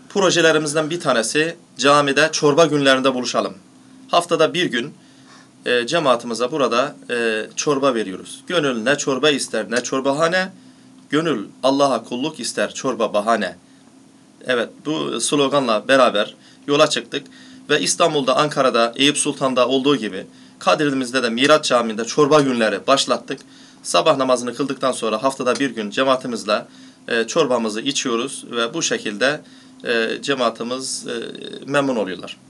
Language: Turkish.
projelerimizden bir tanesi camide çorba günlerinde buluşalım. Haftada bir gün cemaatimize burada çorba veriyoruz. Gönül ne çorba ister ne çorbahane, gönül Allah'a kulluk ister çorba bahane. Evet, bu sloganla beraber yola çıktık ve İstanbul'da, Ankara'da, Eyüp Sultan'da olduğu gibi Kadirli'mizde de Miraç Camii'nde çorba günleri başlattık. Sabah namazını kıldıktan sonra haftada bir gün cemaatimizle çorbamızı içiyoruz ve bu şekilde cemaatimiz memnun oluyorlar.